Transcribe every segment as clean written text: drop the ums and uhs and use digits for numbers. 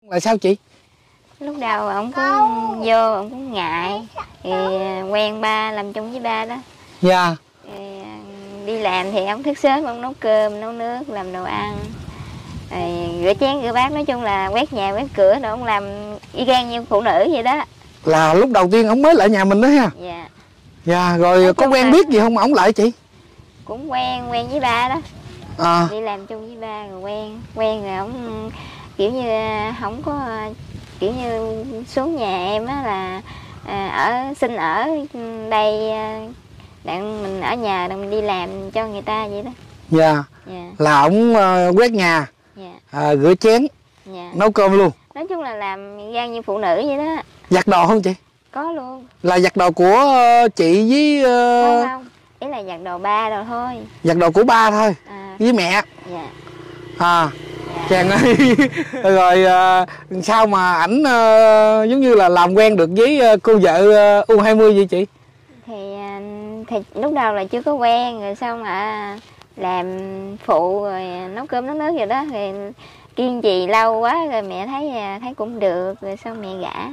Là sao chị? Lúc đầu ổng cũng vô, ổng cũng ngại. Thì quen ba, làm chung với ba đó. Dạ. Thì đi làm thì ổng thức sớm, ổng nấu cơm, nấu nước, làm đồ ăn. Rồi rửa chén, rửa bát, nói chung là quét nhà, quét cửa, rồi ổng làm y gan như phụ nữ vậy đó. Là lúc đầu tiên ổng mới lại nhà mình đó ha? Dạ. Dạ, rồi nói có quen biết gì không mà ổng lại chị? Cũng quen với ba đó. Đi làm chung với ba rồi quen rồi ổng kiểu như không có kiểu như xuống nhà em á là xin ở đây, đặng mình ở nhà đặng mình đi làm cho người ta vậy đó. Dạ. Là ổng quét nhà, rửa chén, nấu cơm luôn. Nói chung là làm gan như phụ nữ vậy đó. Giặt đồ không chị? Có luôn. Là giặt đồ của chị với không, ý là giặt đồ ba rồi thôi. Giặt đồ của ba thôi, với mẹ. Dạ. Chàng ơi. Rồi sao mà ảnh giống như là làm quen được với cô vợ U20 vậy chị? Thì lúc đầu là chưa có quen, rồi xong làm phụ rồi nấu cơm nấu nước vậy đó, thì kiên trì lâu quá rồi mẹ thấy cũng được, rồi xong mẹ gả.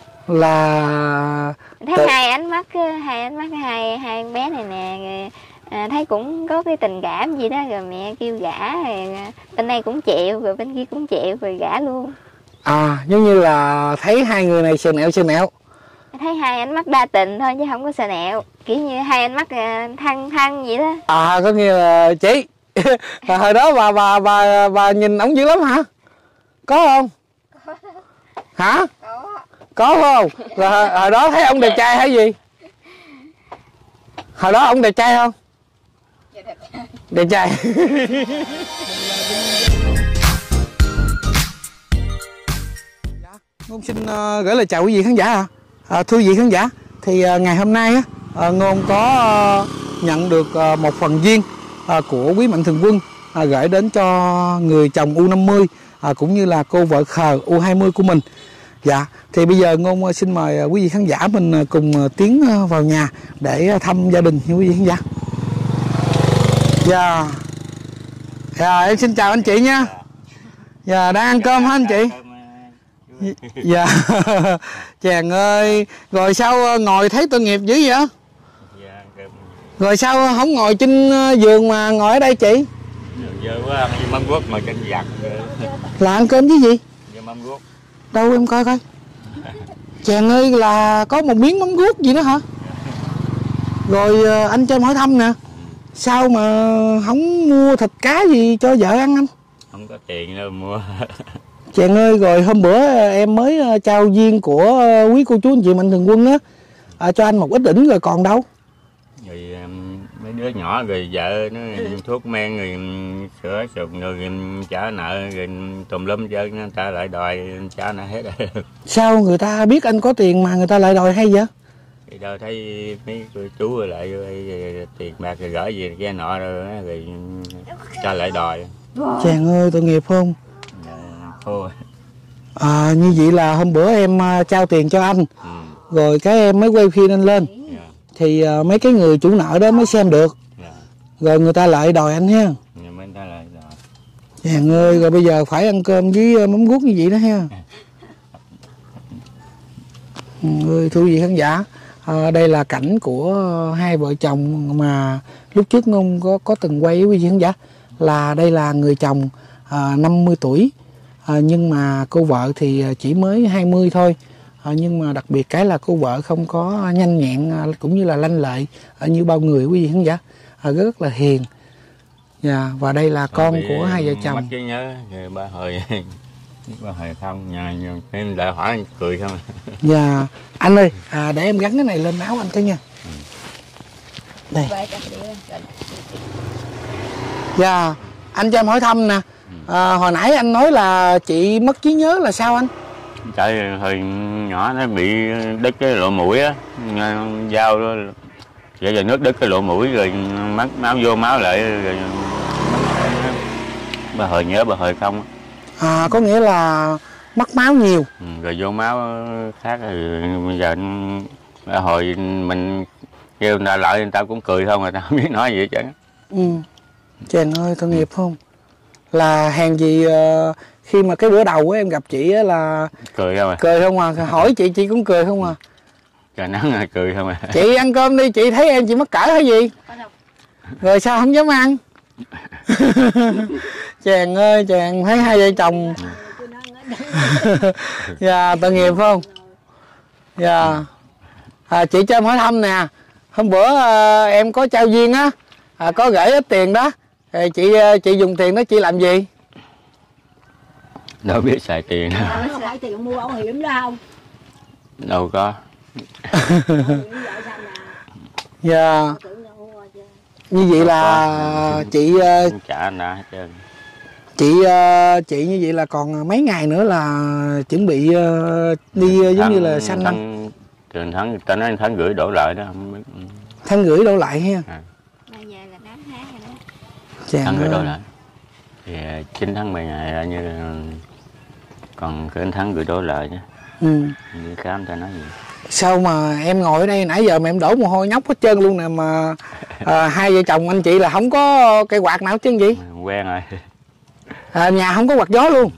Là thấy hai ánh mắt hai bé này nè, rồi thấy cũng có cái tình cảm gì đó, rồi mẹ kêu gả, rồi bên đây cũng chịu, rồi bên kia cũng chịu, rồi gả luôn. Giống như là thấy hai người này sờ nẹo. Thấy hai ánh mắt đa tình thôi chứ không có sờ nẹo, kiểu như hai ánh mắt thân vậy đó. Có nghĩa là chị hồi đó bà nhìn ổng dữ lắm hả? Có không? Hả? Có không? Rồi hồi đó thấy ông đẹp trai hay gì? Hồi đó ông đẹp trai không? Đẹp trai. Ngôn xin gửi lời chào quý vị khán giả ạ. Thưa quý vị khán giả, thì ngày hôm nay Ngôn có nhận được một phần duyên của quý mạnh thường quân gửi đến cho người chồng U50 cũng như là cô vợ khờ U20 của mình. Dạ, thì bây giờ Ngôn xin mời quý vị khán giả mình cùng tiến vào nhà để thăm gia đình như quý vị khán giả. Dạ, em xin chào anh chị nha. Dạ, đang ăn cơm hả anh chị? Dạ. Chàng ơi, rồi sao ngồi thấy tội nghiệp dữ vậy? Rồi sao không ngồi trên giường mà ngồi ở đây chị? Giờ quá ăn mắm ruốc mà trên giặt. Là ăn cơm với gì? Mắm ruốc. Đâu em coi coi. Chàng ơi, là có một miếng mắm ruốc gì đó hả? Rồi anh cho em hỏi thăm nè, sao mà không mua thịt cá gì cho vợ ăn anh? Không có tiền đâu mua. Chàng ơi, rồi hôm bữa em mới trao duyên của quý cô chú anh chị mạnh thường quân á cho anh một ít đỉnh rồi còn đâu? Rồi mấy đứa nhỏ rồi vợ nó thuốc men rồi sữa sụn rồi trả nợ rồi tùm lum chơi, người ta lại đòi trả nợ hết rồi. Sao người ta biết anh có tiền mà người ta lại đòi hay vậy? Thì đâu thấy mấy cô chú rồi lại rồi tiền bạc rồi gửi gì cái nọ rồi cho lại đòi. Chàng ơi, tội nghiệp không? Thôi. Như vậy là hôm bữa em trao tiền cho anh, rồi cái em mới quay phim anh lên, thì mấy cái người chủ nợ đó mới xem được, rồi người ta lại đòi anh ha. Chàng ơi, rồi bây giờ phải ăn cơm với mắm ruốc như vậy đó ha. Ơi, thưa quý vị khán giả, đây là cảnh của hai vợ chồng mà lúc trước Ngôn có từng quay với quý vị khán giả. Là đây là người chồng 50 tuổi, nhưng mà cô vợ thì chỉ mới 20 thôi. Nhưng mà đặc biệt cái là cô vợ không có nhanh nhẹn cũng như là lanh lợi như bao người quý vị khán giả, rất là hiền. Và đây là con của hai vợ chồng. Mất trí nhớ ba hồi không nhà em lại hỏi anh cười không. Dạ anh ơi, để em gắn cái này lên áo anh cái nha. Đây. Dạ, anh cho em hỏi thăm nè. Hồi nãy anh nói là chị mất trí nhớ là sao anh? Tại hồi nhỏ nó bị đứt cái lỗ mũi á, dao đó, giờ nước đứt cái lỗ mũi rồi mất máu vô máu lại rồi bà hồi nhớ bà hồi không. Có nghĩa là mất máu nhiều. Rồi vô máu khác rồi bây giờ bà hồi mình kêu người ta lại người ta cũng cười không, người ta không biết nói gì hết trơn. Chàng ơi, tội nghiệp không? Là hèn gì khi mà cái bữa đầu em gặp chị á là cười không à, hỏi chị cũng cười không à. Trời nắng rồi cười không à. Chị ăn cơm đi, chị thấy em chị mắc cỡ hay gì? Rồi sao không dám ăn? Chàng ơi chàng, thấy hai vợ chồng dạ tội nghiệp không? Dạ chị cho em hỏi thăm nè, hôm bữa em có trao duyên á, có gửi ít tiền đó, chị dùng tiền đó chị làm gì? Đâu biết xài tiền. Không phải tiền mua bảo hiểm đó không? Đâu có. Dạ. Như vậy là chị trả anh đã hết trơn. Chị như vậy là còn mấy ngày nữa là chuẩn bị đi giống như là sanh năm. Tháng ta nói tháng rưỡi đổ lại đó, không biết. Tháng rưỡi đổ lại ha. Bây giờ là 8 tháng rồi đó. Tháng rưỡi đổ lại. Thì 9 tháng 10 ngày như còn cái tháng rưỡi đổ lại chứ. Đi khám ta nói gì. Sao mà em ngồi ở đây nãy giờ mà em đổ mồ hôi nhóc hết trơn luôn nè, mà hai vợ chồng anh chị là không có cây quạt nào chứ gì? Quen rồi. Nhà không có quạt gió luôn.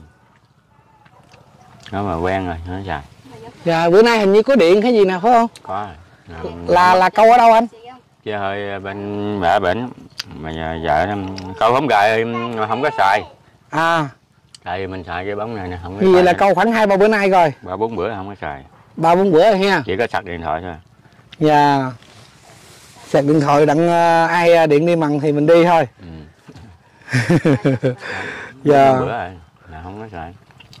Nó mà quen rồi, nó xài. Dạ, bữa nay hình như có điện hay gì nào phải không? Có. Là câu ở đâu anh? Chứ hơi bên mẹ bệnh mà vợ câu không gài không có xài. Tại vì mình xài cái bóng này nè, không có. Như vậy là câu khoảng 2-3 bữa nay rồi. 3-4 bữa không có xài. 3-4 bữa rồi ha. Chỉ có sạc điện thoại thôi. Dạ. Sạc điện thoại đặng ai điện đi mần thì mình đi thôi. Dạ. Bữa rồi là không có xài.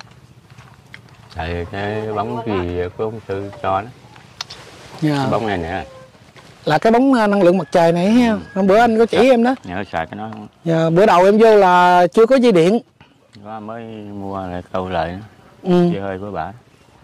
Tại cái bóng gì của ông Tư cho đó. Cái bóng này nè. Là cái bóng năng lượng mặt trời này ha. Hôm bữa anh có chỉ em đó. Nhớ xài cái đó không? Dạ, bữa đầu em vô là chưa có dây điện. Có mới mua lại câu lại nữa. Chứ hơi với bả.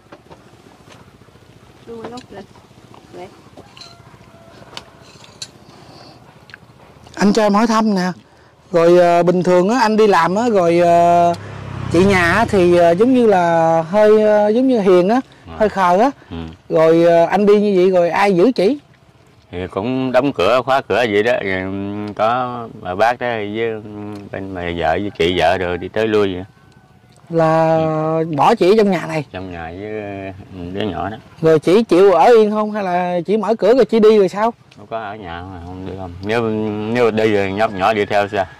Anh cho em hỏi thăm nè. Rồi bình thường á anh đi làm á, rồi chị nhà á thì giống như là hơi giống như hiền á, hơi khờ á. Rồi anh đi như vậy rồi ai giữ chị? Thì cũng đóng cửa khóa cửa vậy đó, rồi có bà bác đó với bên mẹ vợ với chị vợ rồi đi tới lui vậy. Là bỏ chị trong nhà này? Trong nhà với đứa nhỏ đó. Rồi chị chịu ở yên không hay là chỉ mở cửa rồi chị đi rồi sao? Không có ở nhà không đi không. Nếu đi rồi nhóc nhỏ đi theo sao?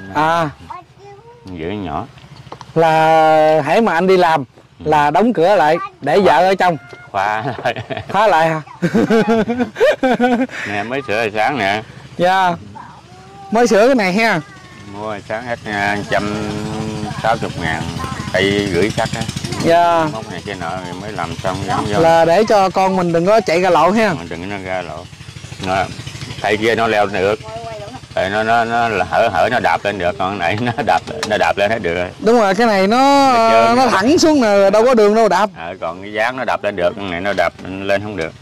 Giữ nhỏ. Là hãy mà anh đi làm là đóng cửa lại để vợ ở trong. Khóa lại hả? Nè mới sửa hồi sáng nè. Dạ. Mới sửa cái này ha. Mua hồi sáng hết 160.000 cây gửi sắt á. Dạ. Móc này kia nọ rồi mới làm xong. Là để cho con mình đừng có chạy ra lộ ha. Đừng có nó ra lộ. Cây kia nó leo được. Rồi nó hở nó đạp lên được, còn này nó đạp lên hết được rồi. Đúng rồi, cái này nó thẳng xuống nè, đâu có đường đâu đạp. Còn cái dáng nó đạp lên được, cái này nó đạp lên không được.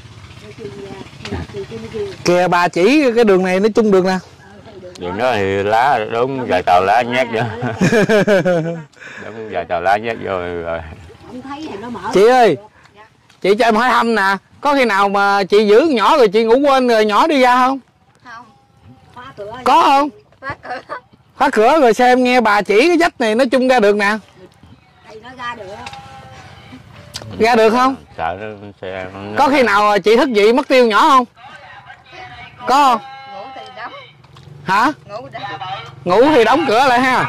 Kìa bà chỉ cái đường này nó chung đường nè. Đường đó thì lá đúng vài tàu lá nhét vô. Đúng vài tàu lá nhét vô rồi. Chị ơi, chị cho em hỏi thăm nè, có khi nào mà chị giữ nhỏ rồi chị ngủ quên rồi nhỏ đi ra không? Có không? Khóa cửa rồi sao em nghe bà chỉ cái vách này nó chung ra được nè. Thì nó ra được. Ra được không? Sợ nó xe. Có khi nào chị thức dậy mất tiêu nhỏ không? Có không? Ngủ thì đóng. Hả? Ngủ đóng. Ngủ thì đóng cửa lại ha.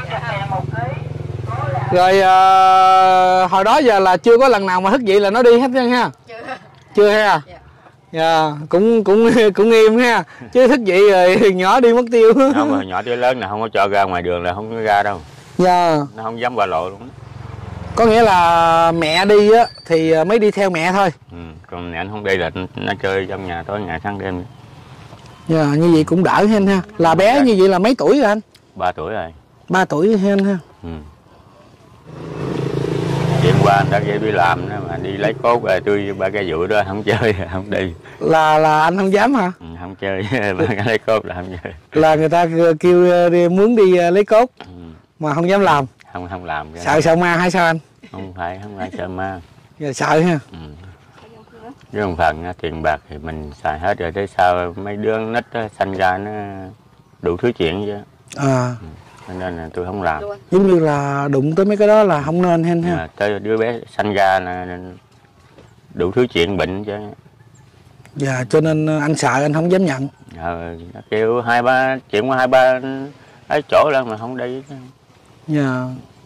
Rồi hồi đó giờ là chưa có lần nào mà thức dậy là nó đi hết trơn ha. Chưa ha. Dạ, cũng im ha. Chứ thức dậy rồi nhỏ đi mất tiêu. Không, mà nhỏ tới lớn là không có cho ra ngoài đường là không có ra đâu. Dạ. Nó không dám qua lộ luôn. Có nghĩa là mẹ đi á thì mới đi theo mẹ thôi. Còn mẹ anh không đi là nó chơi trong nhà tối ngày sáng đêm. Dạ, như vậy cũng đỡ hen ha. Là bé như vậy là mấy tuổi rồi anh? 3 tuổi rồi. 3 tuổi hen ha. Đêm qua anh đã đi làm đó mà đi lấy cốt rồi tôi ba cái vụ đó không chơi không đi. Là anh không dám hả? Không chơi, ba cái lấy cốt là không chơi. Là người ta kêu muốn đi lấy cốt mà không dám làm. Không làm. Sợ ma hay sao anh? Không phải sợ ma. Giờ sợ ha. Với một phần tiền bạc thì mình xài hết rồi, tới sau mấy đứa nít sanh ra nó đủ thứ chuyện chứ. nên là tôi không làm. Giống như là đụng tới mấy cái đó là không nên hen ha. Tới đứa bé sanh ra nên đủ thứ chuyện bệnh chứ. Dạ, cho nên anh sợ, anh không dám nhận. Kêu 2-3 chuyện qua 2-3 ở chỗ lên mà không đi. Dạ.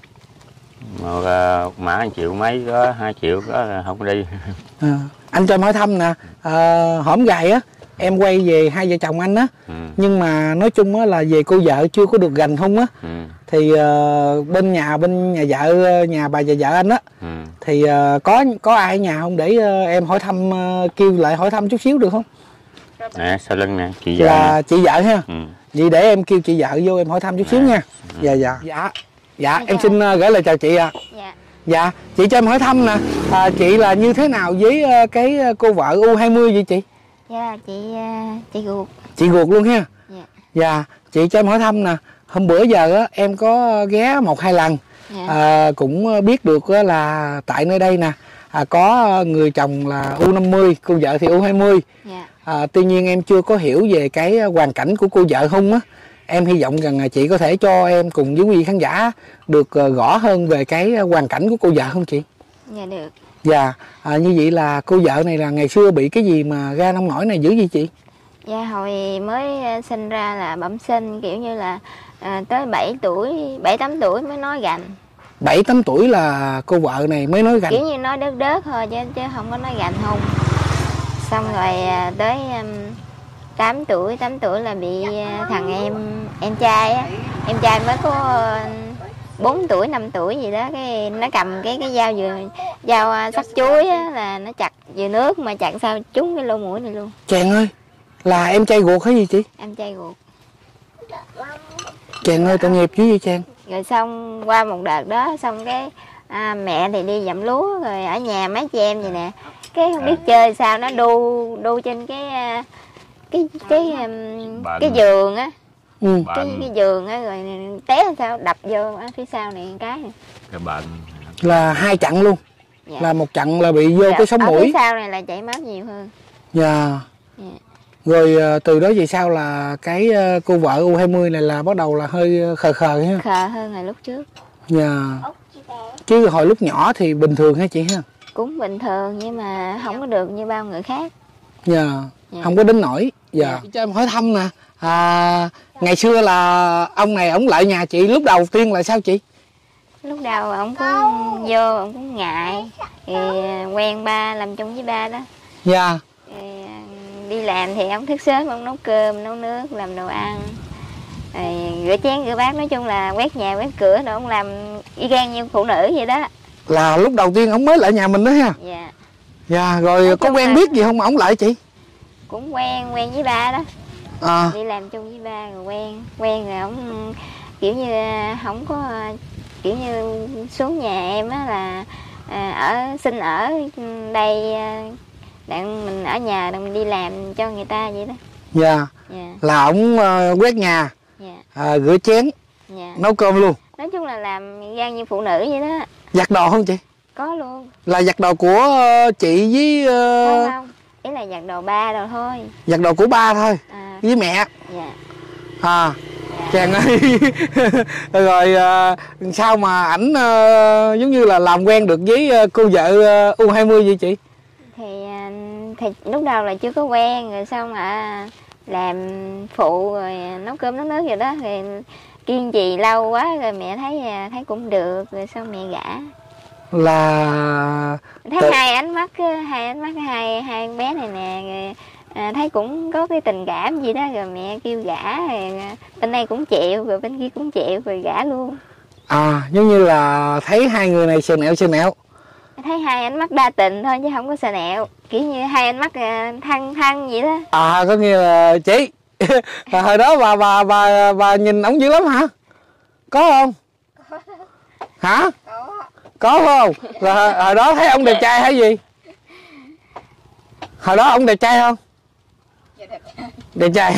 Mà mã 1 triệu mấy có 2 triệu có là không đi. Anh cho em hỏi thăm nè, hổm gài á em quay về hai vợ chồng anh á, nhưng mà nói chung á là về cô vợ chưa có được gành hung á, thì bên nhà vợ, nhà bà và vợ anh á, thì có ai ở nhà không để em hỏi thăm, kêu lại hỏi thăm chút xíu được không? Nè sau lưng nè, chị vợ là nè. chị vợ ha. Vậy để em kêu chị vợ vô em hỏi thăm chút xíu nha. Dạ em xin gửi lời chào chị ạ. Dạ chị cho em hỏi thăm nè, chị là như thế nào với cái cô vợ U20 vậy chị? Dạ chị ruột. Chị ruột luôn ha. Dạ. Chị cho em hỏi thăm nè, hôm bữa giờ á em có ghé 1-2 lần, cũng biết được là tại nơi đây nè có người chồng là U50, cô vợ thì U20. Tuy nhiên em chưa có hiểu về cái hoàn cảnh của cô vợ hung á. Em hy vọng rằng chị có thể cho em cùng với quý vị khán giả được rõ hơn về cái hoàn cảnh của cô vợ không chị? Dạ được. Dạ, như vậy là cô vợ này là ngày xưa bị cái gì mà ra nông nổi này dữ vậy chị? Dạ hồi mới sinh ra là bẩm sinh, kiểu như là tới 7 tuổi, 7-8 tuổi mới nói gành. 7-8 tuổi là cô vợ này mới nói gành? Kiểu như nói đớt thôi chứ không có nói gành hung. Xong rồi tới 8 tuổi là bị thằng em trai á, em trai mới có 4 tuổi 5 tuổi gì đó, cái nó cầm cái dao sắc chuối á, là nó chặt dừa nước mà chặt sao trúng cái lỗ mũi này luôn. Chàng ơi, là em trai ruột hay gì chị? Em trai ruột. Chàng ơi tội nghiệp chứ vậy chàng. Rồi xong qua một đợt đó xong cái mẹ thì đi dặm lúa, rồi ở nhà mấy chị em vậy nè, cái không biết chơi sao nó đu trên cái giường á, cái giường á, rồi té sao đập vô phía sau này cái bệnh là 2 chặn luôn. Là một chặn là bị vô cái sống mũi. Phía sau này là chảy máu nhiều hơn. Rồi từ đó về sau là cái cô vợ U20 này là bắt đầu là hơi khờ ha. Khờ hơn hồi lúc trước. Chứ hồi lúc nhỏ thì bình thường hả chị ha? Cũng bình thường nhưng mà không có được như bao người khác. Không có đến nổi. Cho em hỏi thăm nè, ngày xưa là ông này ổng lại nhà chị lúc đầu tiên là sao chị? Lúc đầu ổng cũng vô, ổng cũng ngại, thì quen ba, làm chung với ba đó. Đi làm thì ổng thức sớm, ổng nấu cơm nấu nước, làm đồ ăn, rửa chén rửa bát, nói chung là quét nhà quét cửa rồi ổng làm y gan như phụ nữ vậy đó. Là lúc đầu tiên ổng mới lại nhà mình đó ha? Rồi nói có quen biết gì không mà ổng lại chị? Cũng quen với ba đó. Đi làm chung với ba rồi quen rồi ổng kiểu như không có, kiểu như xuống nhà em á là xin ở đây, đặng mình ở nhà đặng mình đi làm cho người ta vậy đó. Là ổng quét nhà, rửa chén, nấu cơm luôn. Nói chung là làm gan như phụ nữ vậy đó. Giặt đồ không chị? Có luôn. Là giặt đồ của chị với không, ý là giặt đồ ba rồi thôi. Giặt đồ của ba thôi, với mẹ. Chàng ơi. Rồi sao mà ảnh giống như là làm quen được với cô vợ U20 vậy chị? Thì lúc đầu là chưa có quen, rồi xong làm phụ rồi nấu cơm nấu nước vậy đó, rồi kiên trì lâu quá rồi mẹ thấy cũng được, rồi xong mẹ gả. Là thấy hai ánh mắt hai bé này nè, rồi thấy cũng có cái tình cảm gì đó, rồi mẹ kêu gả, rồi bên đây cũng chịu, rồi bên kia cũng chịu, rồi gả luôn. Giống như là thấy hai người này sờ nẹo. Thấy hai ánh mắt đa tình thôi chứ không có sờ nẹo, kiểu như hai ánh mắt thân vậy đó. Có nghĩa là chị hồi đó bà nhìn ổng dữ lắm hả? Có không? Hả? Có không? Là hồi đó thấy ông đẹp trai hay gì? Hồi đó ông đẹp trai không? Đẹp trai.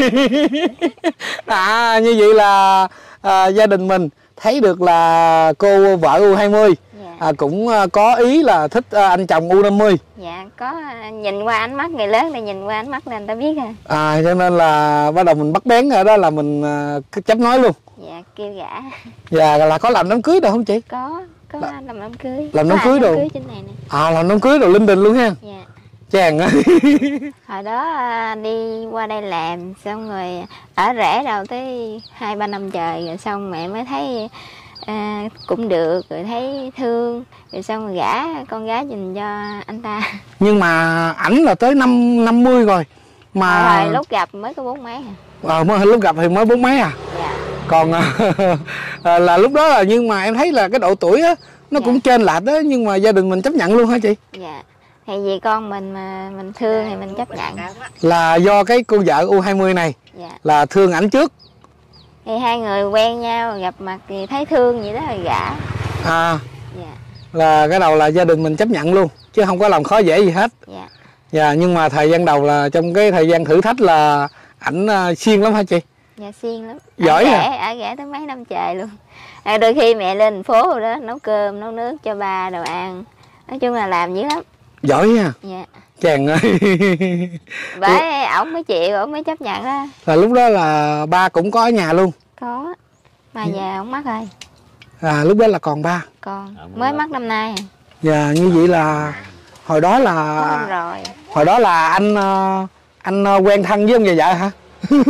Như vậy là gia đình mình thấy được là cô vợ U20 cũng có ý là thích anh chồng U50. Có nhìn qua ánh mắt, người lớn thì nhìn qua ánh mắt là người ta biết rồi. Cho nên là bắt đầu mình bắt bén ở đó là mình chấp nói luôn. Dạ kêu gả. Dạ là có làm đám cưới đâu không chị? Có làm đám cưới. Làm đám cưới đồ. Trên này nè. À làm đám cưới đồ linh đình luôn ha. Dạ. Chàng ơi. Hồi đó đi qua đây làm xong rồi ở rể đâu tới 2-3 năm trời, rồi xong mẹ mới thấy cũng được, rồi thấy thương, rồi xong rồi gả con gái dùm cho anh ta. Nhưng mà ảnh là tới 50 rồi mà rồi lúc gặp mới có 4 mấy à. Mới lúc gặp thì mới 4 mấy à. Dạ. Còn là lúc đó là, nhưng mà em thấy là cái độ tuổi á nó cũng trên lệch đó, nhưng mà gia đình mình chấp nhận luôn hả chị? Dạ. Thì vì con mình mà mình thương thì mình chấp nhận. Là do cái cô vợ U20 này là thương ảnh trước. Thì hai người quen nhau, gặp mặt thì thấy thương vậy đó rồi gả. Dạ. Là cái đầu là gia đình mình chấp nhận luôn, chứ không có làm khó dễ gì hết. Dạ. Dạ, nhưng mà thời gian đầu là trong cái thời gian thử thách là ảnh siêng lắm hả chị? Dạ siêng lắm. Giỏi ở ghẻ tới mấy năm trời luôn. Đôi khi mẹ lên thành phố rồi đó, nấu cơm, nấu nước cho ba đồ ăn. Nói chung là làm dữ lắm. Giỏi nha. Dạ. Chàng ơi. Bởi ổng mới chịu, ổng mới chấp nhận đó. Là lúc đó là ba cũng có ở nhà luôn. Có. Mà giờ ổng mất rồi. Lúc đó là còn ba. Còn mới mất năm nay. Dạ, như vậy là hồi đó là rồi. Hồi đó là anh quen thân với ông già vợ hả?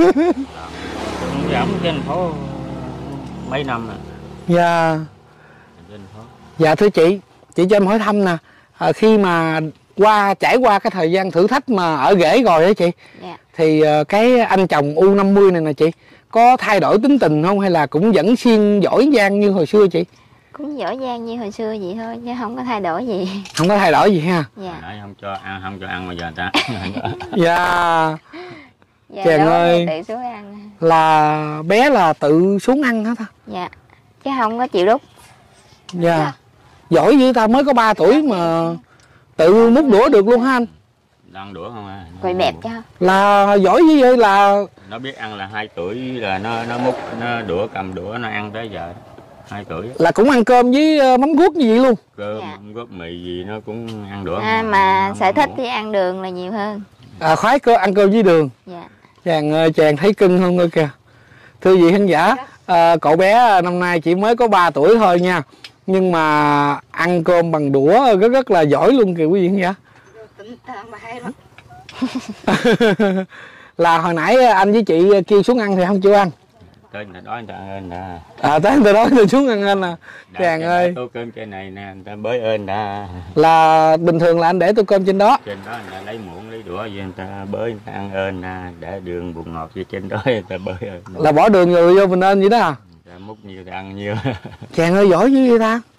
Ổng trên thành phố mấy năm rồi. Dạ. Dạ thưa chị cho em hỏi thăm nè, khi mà trải qua cái thời gian thử thách mà ở rể rồi đó chị, thì cái anh chồng U50 này nè chị, có thay đổi tính tình không hay là cũng vẫn siêng giỏi giang như hồi xưa chị? Cũng giỏi giang như hồi xưa vậy thôi chứ không có thay đổi gì. Không có thay đổi gì ha? Dạ. Nãy không cho ăn bây giờ ta. Dạ. Chàng ơi, tự xuống ăn. là bé là tự xuống ăn hả ta? Dạ. Chứ không có chịu đút. Dạ. Giỏi dữ ta, mới có 3 tuổi mà tự múc đũa được luôn ha anh? Ăn đũa không à? Quậy bẹp cho. Là giỏi như vậy là nó biết ăn, là 2 tuổi là nó múc nó đũa, cầm đũa nó ăn tới giờ. 2 tuổi là cũng ăn cơm với mắm guốc như vậy luôn. Cơm góp mì gì nó cũng ăn đũa. Mà sở thích thì ăn đường là nhiều hơn. Khoái ăn cơm với đường. Dạ. Chàng ơi, chàng thấy cưng không ơi kìa. Thưa vị khán giả, cậu bé năm nay chỉ mới có 3 tuổi thôi nha, nhưng mà ăn cơm bằng đũa rất là giỏi luôn kìa quý vị khán giả. Là hồi nãy anh với chị kêu xuống ăn thì không chịu ăn. Tới người ta đói người ta ơn nè. Tới người ta đói người xuống ăn anh à. Chàng ơi, tô cơm trên này nè, người ta bới ơn đã. Là bình thường là anh để tô cơm trên đó. Trên đó người ta lấy muỗng lấy đũa gì người ta bới, người ta ăn ơn nè, để đường bột ngọt gì trên đó người ta bới ơn. Là bỏ đường rồi vô mình ơn vậy đó à? Người ta múc nhiều ta ăn nhiều. Chàng ơi giỏi dữ vậy ta.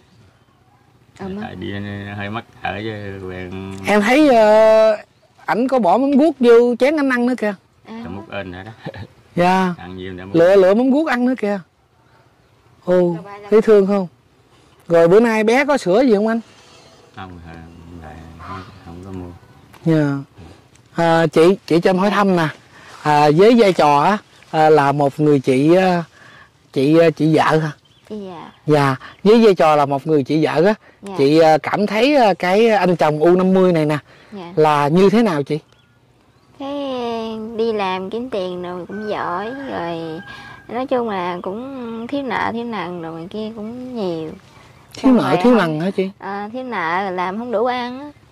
Tại đi hơi mắc cỡ chứ quen. Em thấy ảnh có bỏ mắm guốc vô chén anh ăn nữa kìa. Ta múc ơn nữa đó. Dạ. Ăn nhiều Lựa mắm guốc ăn nữa kìa. Ồ, thấy thương không? Rồi bữa nay bé có sữa gì không anh? Không có mua. Dạ. Chị cho em hỏi thăm nè, với vai trò là một người chị vợ hả? Dạ, với vai trò là một người chị vợ á, chị cảm thấy cái anh chồng U50 này nè là như thế nào chị? Thế đi làm kiếm tiền rồi cũng giỏi, rồi nói chung là cũng thiếu nợ thiếu nần rồi ngoài kia cũng nhiều. Thiếu nợ thiếu nần hả chị? Thiếu nợ là làm không đủ ăn á.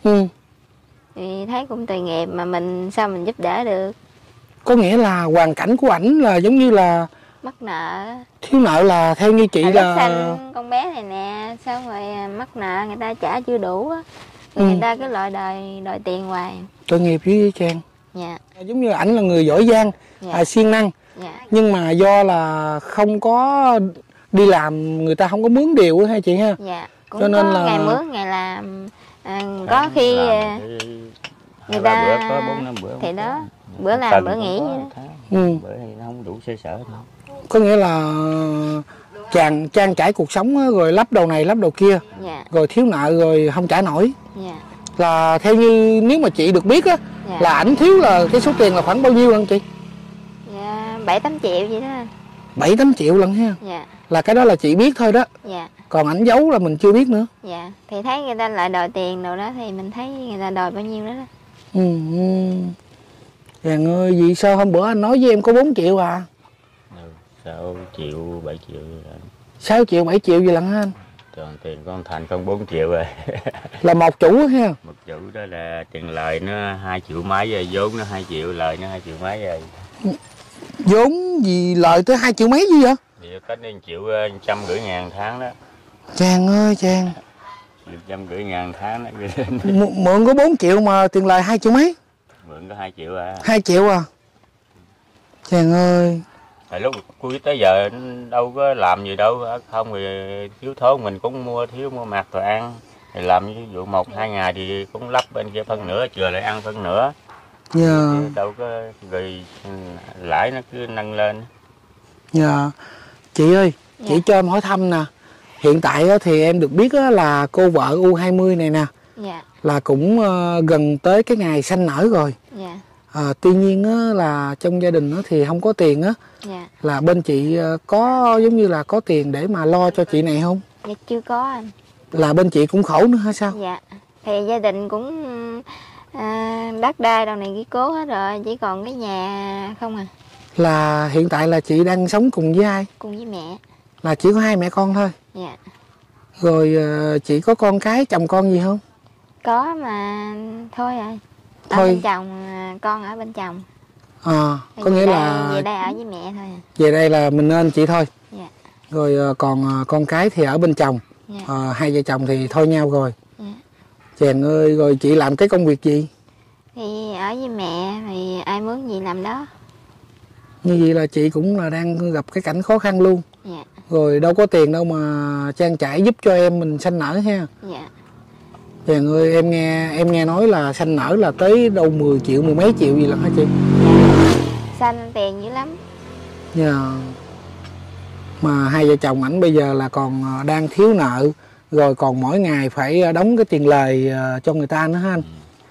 Thì thấy cũng tội nghiệp mà mình sao mình giúp đỡ được. Có nghĩa là hoàn cảnh của ảnh là giống như là mắc nợ. Thiếu nợ là theo như chị là sanh con bé này nè, xong rồi mắc nợ người ta trả chưa đủ á, người ta cứ loại đòi tiền hoài. Tội nghiệp với Trang. Dạ. Giống như ảnh là người giỏi giang, siêng năng, nhưng mà do là không có đi làm, người ta không có mướn điều hay chị ha. Dạ. Cũng cho nên là ngày mướn ngày làm, có khi người ta bữa có 4-5 bữa thì đó, bữa làm bữa nghỉ vậy đó. Bữa thì nó không đủ xoay sở thôi. Có nghĩa là trang trải cuộc sống rồi lắp đầu này lắp đầu kia, rồi thiếu nợ rồi không trả nổi. Là theo như nếu mà chị được biết á, là ảnh thiếu là cái số tiền là khoảng bao nhiêu lần chị? Dạ 7-8 triệu vậy đó. 7-8 triệu lần ha. Là cái đó là chị biết thôi đó. Còn ảnh giấu là mình chưa biết nữa. Dạ. Thì thấy người ta lại đòi tiền đâu đó thì mình thấy người ta đòi bao nhiêu đó đó. Chàng ơi, vì sao hôm bữa anh nói với em có 4 triệu à? 6 triệu 7 triệu rồi. 6 triệu 7 triệu gì lận anh? Còn tiền con Thành con 4 triệu rồi. Là một chủ ha? Một chủ đó là tiền lời nó 2 triệu mấy rồi, vốn nó 2 triệu, lời nó 2 triệu mấy rồi. Vốn gì lời tới 2 triệu mấy gì vậy? Thì cách đến 1.500.000 tháng đó. Chàng ơi chàng. 150.000 tháng đó. Mượn có 4 triệu mà tiền lời 2 triệu mấy? Mượn có 2 triệu à. 2 triệu à? Chàng ơi. Tại lúc cuối tới giờ đâu có làm gì đâu, không thì thiếu thốn mình cũng mua mặt rồi ăn. Thì làm ví dụ 1-2 ngày thì cũng lắp bên kia phân nửa, chừa lại ăn phân nửa. Dạ. Đâu có rồi lãi nó cứ nâng lên. Dạ. Chị ơi, chị cho em hỏi thăm nè. Hiện tại thì em được biết là cô vợ U20 này nè, Dạ. là cũng gần tới cái ngày sanh nở rồi. Dạ. Tuy nhiên là trong gia đình thì không có tiền á. Dạ. Là bên chị có giống như là có tiền để mà lo cho chị này không? Dạ chưa có anh. Là bên chị cũng khổ nữa hay sao? Dạ. Thì gia đình cũng đất đai đâu này ghi cố hết rồi, chỉ còn cái nhà không à. Là hiện tại là chị đang sống cùng với ai? Cùng với mẹ. Là chỉ có 2 mẹ con thôi? Dạ. Rồi chị có con cái chồng con gì không? Có mà thôi rồi. Ở Thôi. bên chồng, con ở bên chồng. Có nghĩa là về đây ở với mẹ thôi à. về đây là mình nên chị thôi. Dạ. Rồi còn con cái thì ở bên chồng. Dạ. Hai vợ chồng thì thôi nhau rồi. Dạ. Chàng ơi, rồi chị làm cái công việc gì? Thì ở với mẹ thì ai mướn gì làm đó. Như vậy là chị cũng là đang gặp cái cảnh khó khăn luôn. Dạ. Rồi đâu có tiền đâu mà trang trải giúp cho em mình sanh nở ha. Dạ. Chàng ơi, em nghe nói là sanh nở là tới đâu 10 triệu, 10 mấy triệu gì lận hả chị? Xanh tiền dữ lắm. Dạ. Mà hai vợ chồng ảnh bây giờ là còn đang thiếu nợ, rồi còn mỗi ngày phải đóng cái tiền lời cho người ta nữa ha anh.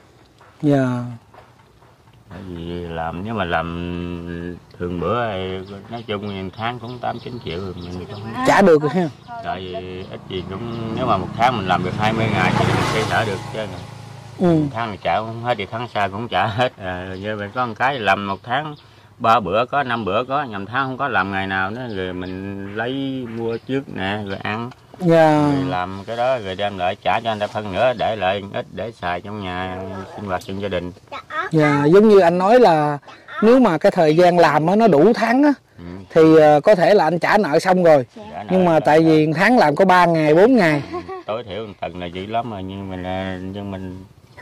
Dạ. Bởi vì làm, nếu mà làm thường bữa thì nói chung tháng cũng 8-9 triệu rồi mình không Trả được rồi ha. tại vì ít gì cũng, nếu mà một tháng mình làm được 20 ngày thì mình sẽ trả được chứ. Tháng này trả không hết thì tháng sau cũng trả hết. Giờ mình có một cái làm một tháng 3 bữa có, 5 bữa có, nhầm tháng không có làm ngày nào nữa, rồi mình lấy mua trước nè rồi ăn. Dạ. Rồi làm cái đó rồi đem lại trả cho anh ta phân nữa, để lại ít để xài trong nhà sinh hoạt trong gia đình. Dạ, giống như anh nói là nếu mà cái thời gian làm nó đủ tháng á, thì có thể là anh trả nợ xong rồi. Nhưng mà tại vì tháng làm có 3 ngày, 4 ngày. Tối thiểu một tuần là dữ lắm rồi, nhưng mình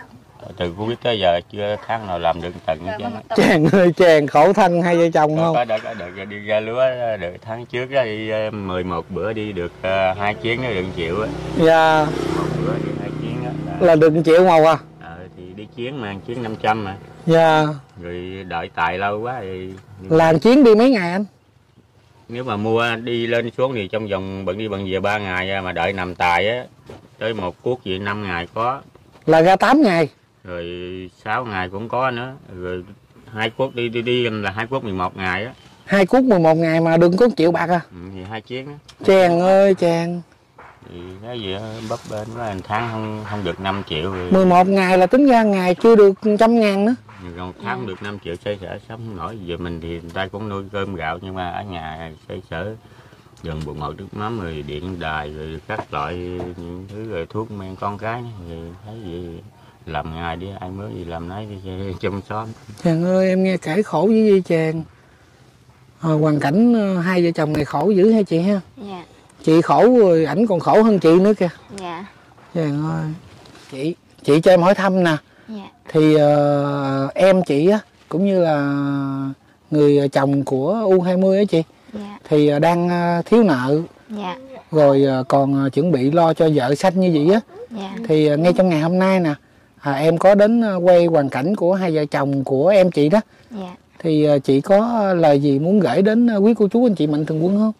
từ Covid tới giờ chưa tháng nào làm được một tuần hết trơn. Chàng ơi chàng, khổ thân hai vợ chồng không? Có đợt đi ra lúa được tháng trước đó, đi 11 bữa đi được 2 chuyến nó được 1 triệu á. Dạ. Một bữa đi 2 chuyến đó. Là được 1 triệu màu à? Thì đi chuyến mà chuyến 500 mà. Dạ. Rồi đợi tài lâu quá thì Làm chuyến đi mấy ngày anh? nếu mà mua đi lên xuống thì trong vòng bận đi bận về 3 ngày, mà đợi nằm tài á tới một cuốc gì 5 ngày có. Là ra 8 ngày. Rồi 6 ngày cũng có nữa. Rồi 2 cuốc đi là 2 cuốc 11 ngày á. 2 cuốc 11 ngày mà đừng có 1 triệu bạc à? Thì 2 chuyến á. Chàng ơi chàng. Thì cái gì bấp bên quá, tháng không được 5 triệu rồi. 11 ngày là tính ra ngày chưa được 100.000 nữa. Còn tháng không được 5 triệu xoay sở sống không nổi. Giờ mình thì người ta cũng nuôi cơm gạo, nhưng mà ở nhà xoay sở gần bột ngọt nước mắm rồi điện đài rồi các loại những thứ rồi thuốc men con cái thì thấy gì làm ngày đi, ai mới gì làm nấy đi trong xóm. Chàng ơi, em nghe kể khổ dữ vậy chàng. Hoàn cảnh hai vợ chồng này khổ dữ hả chị ha? Dạ. Chị khổ rồi ảnh còn khổ hơn chị nữa kìa. Dạ. Chàng ơi. Chị cho em hỏi thăm nè. Dạ. Thì em chị á, cũng như là người chồng của U20 á chị, Dạ. thì đang thiếu nợ. Dạ. Rồi còn chuẩn bị lo cho vợ sanh như vậy á. Dạ. Thì ngay trong ngày hôm nay nè, em có đến quay hoàn cảnh của hai vợ chồng của em chị đó. Dạ. Thì chị có lời gì muốn gửi đến quý cô chú anh chị mạnh thường quân không?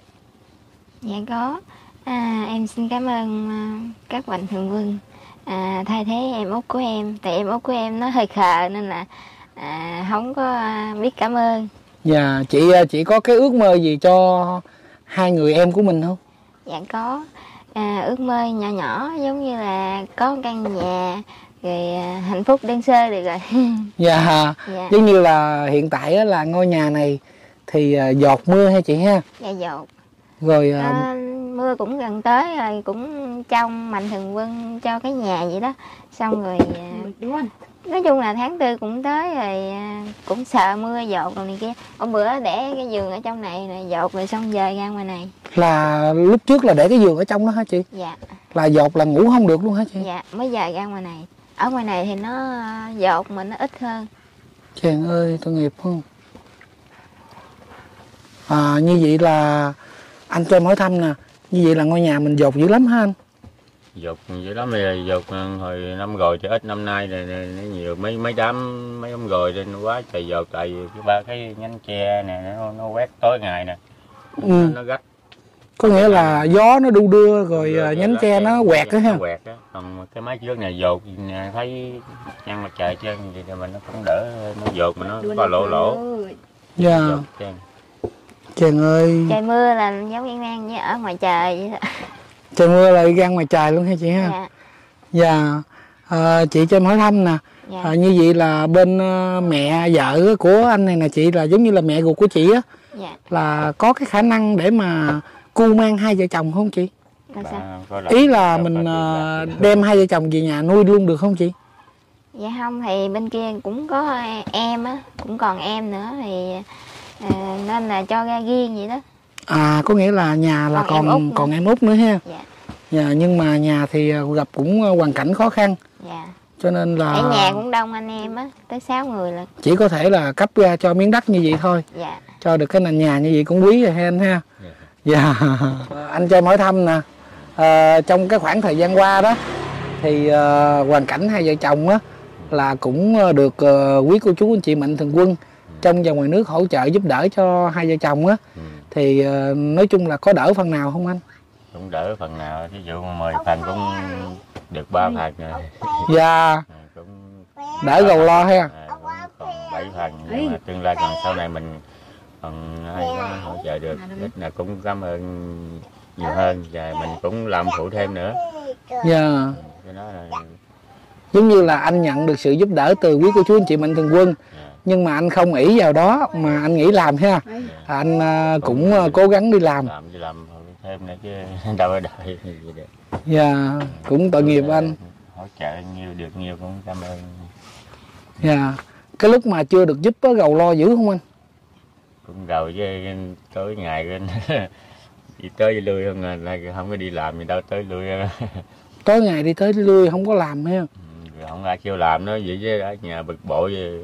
Dạ có. Em xin cảm ơn các mạnh thường quân thay thế em út của em. Tại em út của em nó hơi khờ nên là không có biết cảm ơn. Dạ, chị có cái ước mơ gì cho hai người em của mình không? Dạ có. Ước mơ nhỏ nhỏ giống như là có căn nhà rồi hạnh phúc đơn sơ được rồi. Dạ, Dạ. giống như là hiện tại á, là ngôi nhà này thì dột mưa hay chị ha? Dạ dột. Rồi mưa cũng gần tới rồi, cũng trong Mạnh Thường Quân cho cái nhà vậy đó. Xong rồi nói chung là tháng 4 cũng tới rồi, cũng sợ mưa dột rồi này kia. Hôm bữa để cái giường ở trong này rồi dột rồi xong dời ra ngoài này. Là lúc trước là để cái giường ở trong đó hả chị? Dạ. Là dột là ngủ không được luôn hả chị? Dạ, mới dời ra ngoài này. Ở ngoài này thì nó dột mà nó ít hơn. Chàng ơi, tội nghiệp không? Như vậy là anh cho em hỏi thăm nè, như vậy là ngôi nhà mình dột dữ lắm ha anh? Dột dữ lắm, bây dột hồi năm rồi chứ ít năm nay này nó nhiều, mấy đám rồi nên quá trời dột, tại vì cái nhánh tre nè nó quét tối ngày nè, nó gắt. Có nghĩa là gió nó đu đưa rồi nhánh tre nó quẹt đó ha. Quẹt đó. Còn cái mái trước này dột thấy nhăn mặt trời trên vậy thì mình nó cũng đỡ, nó dột mà nó có lỗ. Dạ. Chàng ơi. Trời mưa là giống như ngang như ở ngoài trời vậy đó. Trời mưa là đi ra ngoài trời luôn hả chị ha? Dạ. Chị cho em hỏi thăm nè. Dạ. Như vậy là bên mẹ vợ của anh này nè chị, là giống như là mẹ ruột của chị á. Dạ. Là có cái khả năng để mà cưu mang hai vợ chồng không chị? Là sao? Ý là mình đem hai vợ chồng về nhà nuôi luôn được không chị? Dạ không, thì bên kia cũng có em á, cũng còn em nữa thì nên là cho ra riêng vậy đó. Có nghĩa là nhà là còn em út nữa ha. Dạ. Dạ, nhưng mà nhà thì gặp cũng hoàn cảnh khó khăn. Dạ. Cho nên là ở nhà cũng đông anh em á, tới 6 người là chỉ có thể là cấp ra cho miếng đất như vậy thôi. Dạ. Cho được cái nền nhà như vậy cũng quý rồi ha anh ha. Dạ. Anh cho em hỏi thăm nè, trong cái khoảng thời gian qua đó thì hoàn cảnh hai vợ chồng á là cũng được quý cô chú anh chị Mạnh Thường Quân trong và ngoài nước hỗ trợ giúp đỡ cho hai vợ chồng á, thì nói chung là có đỡ phần nào không anh? Cũng đỡ phần nào, ví dụ 10 phần cũng được 3 phần rồi. Dạ. Cũng đỡ gầu lo ha. Còn 7 phần, nhưng mà tương lai còn sau này mình còn ai có hỗ trợ được, ít là cũng cảm ơn nhiều hơn, và mình cũng làm phụ thêm nữa. Dạ. Cái đó là giống như là anh nhận được sự giúp đỡ từ quý cô chú anh chị Mạnh Thường Quân, nhưng mà anh không ỷ vào đó mà anh nghĩ làm ha. Anh cũng cố gắng đi làm thêm nữa chứ đâu có đợi gì được. Dạ, cũng tội nghiệp anh. Hỗ trợ nhiều được nhiều cũng cảm ơn. Dạ. Cái lúc mà chưa được giúp có gầu lo dữ không anh? Cũng gầu chứ tối ngày đi tới lui không, là không có đi làm gì đâu, tới lui. Tối ngày đi tới lui không có làm ha. Không ai kêu làm nó vậy chứ ở nhà bực bội vậy.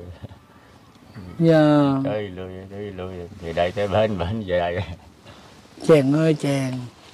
Dạ. Tới lui thì đây tới bến về đây. Chàng ơi chàng.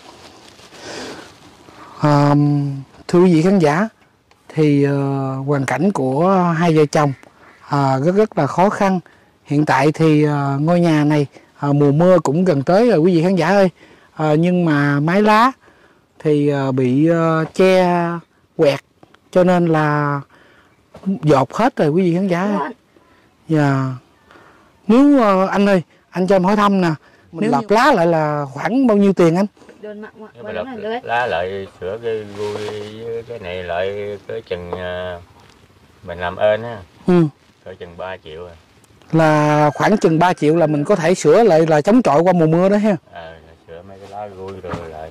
Thưa quý vị khán giả, thì hoàn cảnh của hai vợ chồng rất là khó khăn. Hiện tại thì ngôi nhà này mùa mưa cũng gần tới rồi quý vị khán giả ơi. Nhưng mà mái lá thì bị che quẹt, cho nên là dột hết rồi quý vị khán giả ơi. Dạ. Nếu anh ơi, anh cho em hỏi thăm nè, mình lợp lá lại là khoảng bao nhiêu tiền anh? Lá lại sửa cái gui với cái này lại tới chừng mình làm ơn á, tới chừng 3 triệu. Là khoảng chừng 3 triệu là mình có thể sửa lại là chống chọi qua mùa mưa đó ha. Sửa mấy cái lá gui rồi lại.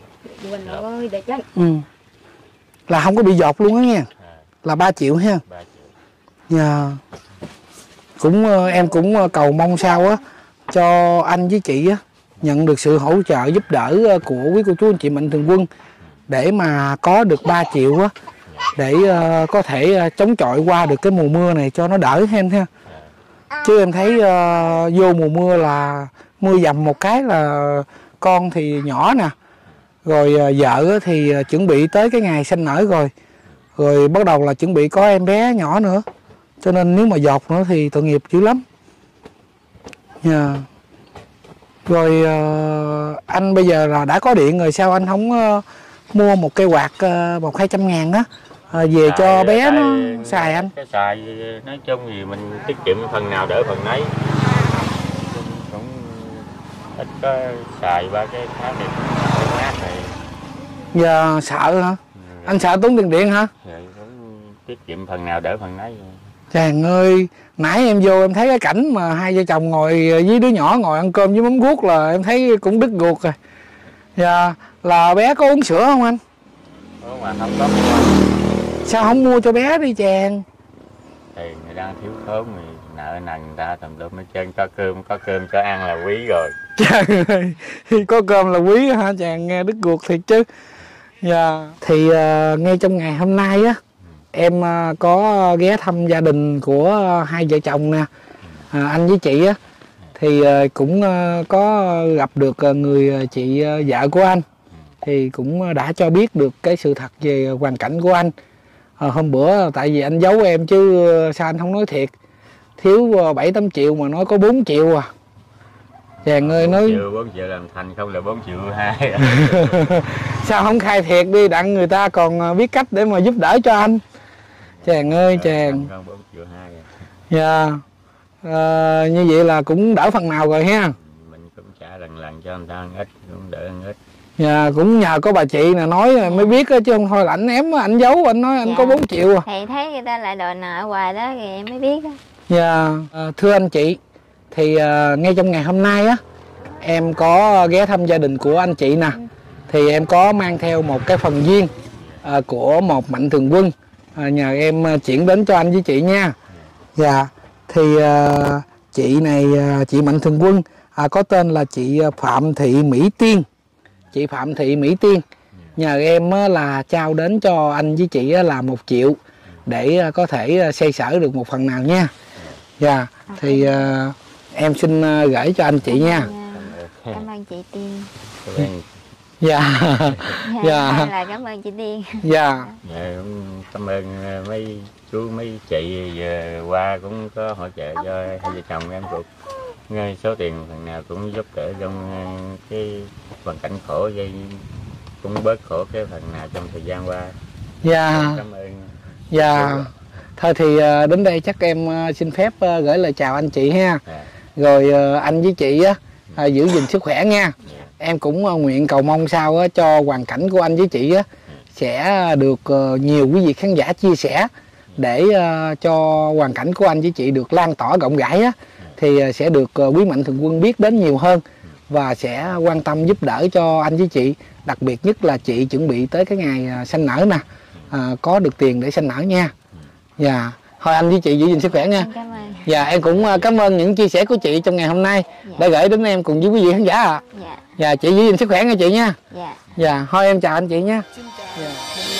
Là không có bị dột luôn á nha. Là 3 triệu ha. 3 triệu. Dạ. Cũng em cũng cầu mong sao á cho anh với chị á nhận được sự hỗ trợ giúp đỡ của quý cô chú anh chị Mạnh Thường Quân để mà có được 3 triệu á, để có thể chống chọi qua được cái mùa mưa này cho nó đỡ ha em ha. Chứ em thấy vô mùa mưa là mưa dầm một cái là con thì nhỏ nè, rồi vợ thì chuẩn bị tới cái ngày sanh nở rồi bắt đầu là chuẩn bị có em bé nhỏ nữa, cho nên nếu mà dột nữa thì tội nghiệp dữ lắm. Yeah. Rồi anh bây giờ là đã có điện rồi, sao anh không mua một cây quạt 100-200 ngàn á về cho bé nó xài anh? Cái xài nói chung thì mình tiết kiệm phần nào đỡ phần nấy, cũng ít có xài ba cái khác thì mát này. Giờ sợ hả? Anh sợ tốn tiền điện hả? Cũng tiết kiệm phần nào đỡ phần nấy. Chàng ơi, nãy em vô em thấy cái cảnh mà hai vợ chồng ngồi với đứa nhỏ ngồi ăn cơm với mắm guốc là em thấy cũng đứt ruột rồi. Dạ, là bé có uống sữa không anh? Ủa mà không có mua. Sao không mua cho bé đi chàng? Thì người đang thiếu thốn thì nợ nần người ta tùm lum hết trơn, có cơm cho ăn là quý rồi. Chàng ơi, có cơm là quý hả chàng, nghe đứt ruột thiệt chứ. Dạ, thì ngay trong ngày hôm nay á, em có ghé thăm gia đình của hai vợ chồng nè, anh với chị á, thì cũng có gặp được người chị vợ của anh, thì cũng đã cho biết được cái sự thật về hoàn cảnh của anh. Hôm bữa tại vì anh giấu em chứ sao anh không nói thiệt, thiếu 7-8 triệu mà nói có 4 triệu à. Chàng ơi nói 4 triệu làm thành không là 4,2 triệu. Sao không khai thiệt đi, đặng người ta còn biết cách để mà giúp đỡ cho anh. Chàng ơi chàng. 4,2 triệu. Dạ. Như vậy là cũng đỡ phần nào rồi ha. Mình cũng trả lần cho người ta ăn ít, cũng đỡ ăn ít. Dạ, cũng nhờ có bà chị nè nói mới biết chứ không thôi là ảnh ém ảnh giấu, anh nói anh có 4 triệu à. Thì thấy người ta lại đòi nợ hoài đó thì em mới biết đó. Dạ, thưa anh chị, thì ngay trong ngày hôm nay á, em có ghé thăm gia đình của anh chị nè, thì em có mang theo một cái phần viên của một mạnh thường quân, nhờ em chuyển đến cho anh với chị nha. Dạ, thì chị này, chị mạnh thường quân có tên là chị Phạm Thị Mỹ Tiên. Chị Phạm Thị Mỹ Tiên nhờ em là trao đến cho anh với chị là 1 triệu để có thể xoay sở được một phần nào nha. Dạ, thì em xin gửi cho anh chị nha. Cảm ơn chị Tiên. Dạ. Dạ. Là cảm ơn chị Tiên. Dạ. Cảm ơn mấy chú mấy chị qua cũng có hỗ trợ cho hai vợ chồng em, cũng số tiền phần nào cũng giúp đỡ trong cái hoàn cảnh khổ, vậy cũng bớt khổ cái phần nào trong thời gian qua. Dạ. Cảm ơn. Dạ. Thôi thì đến đây chắc em xin phép gửi lời chào anh chị ha. Rồi anh với chị giữ gìn sức khỏe nha. Em cũng nguyện cầu mong sao cho hoàn cảnh của anh với chị sẽ được nhiều quý vị khán giả chia sẻ để cho hoàn cảnh của anh với chị được lan tỏa rộng rãi thì sẽ được quý mạnh thường quân biết đến nhiều hơn và sẽ quan tâm giúp đỡ cho anh với chị, đặc biệt nhất là chị chuẩn bị tới cái ngày sanh nở nè, có được tiền để sanh nở nha. Dạ, thôi anh với chị giữ gìn sức khỏe nha. Dạ, em cũng cảm ơn những chia sẻ của chị trong ngày hôm nay đã gửi đến em cùng với quý vị khán giả ạ. Dạ, chị giữ gìn sức khỏe nha chị nha. Dạ, thôi em chào anh chị nha. Dạ.